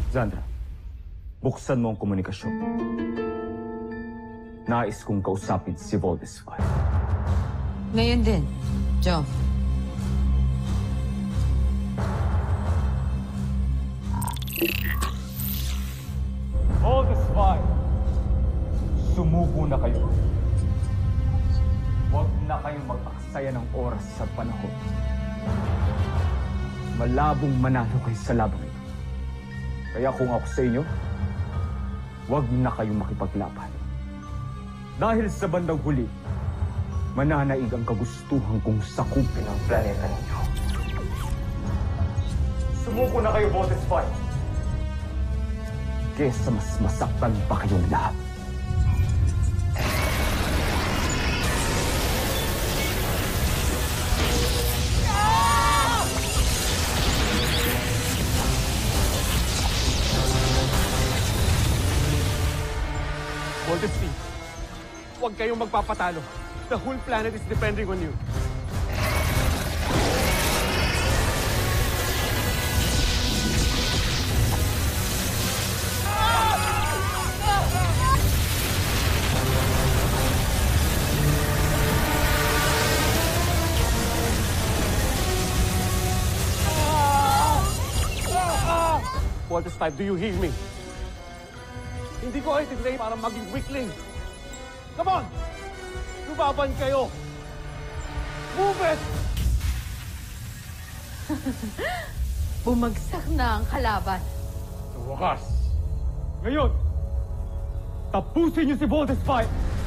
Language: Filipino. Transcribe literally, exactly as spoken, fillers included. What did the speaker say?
Zandra, buksan mo ang komunikasyon. Nais kong kausapin si Voldesfy. Ngayon din, Joe. Voldesfy, sumubo na kayo. Huwag na kayong mag-aksaya ng oras sa panahon. Malabong manalo kayo sa labang ito. Kaya kung ako sa inyo, huwag na kayong makipaglaban. Dahil sa bandang huli, mananaig ang kagustuhan kong sakupin ang planeta ninyo. Sumuko na kayo, Voldesfy. Kesa mas masaktan pa kayong lahat. Voldesfy, huwag kayong magpapatalo. The whole planet is depending on you. Voldesfy, do you hear me? Hindi ko kayo tinray para maging weakling. Come on! Lumaban kayo! Move it! Bumagsak na ang kalaban. Sa wakas, ngayon, tapusin niyo si Voldesfy!